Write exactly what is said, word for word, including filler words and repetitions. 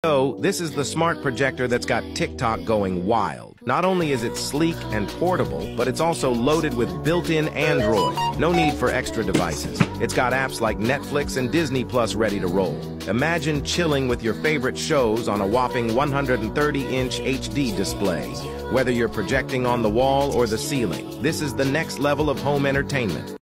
So, this is the smart projector that's got TikTok going wild. Not only is it sleek and portable, but it's also loaded with built-in Android. No need for extra devices. It's got apps like Netflix and Disney Plus ready to roll. Imagine chilling with your favorite shows on a whopping one hundred thirty inch H D display. Whether you're projecting on the wall or the ceiling, this is the next level of home entertainment.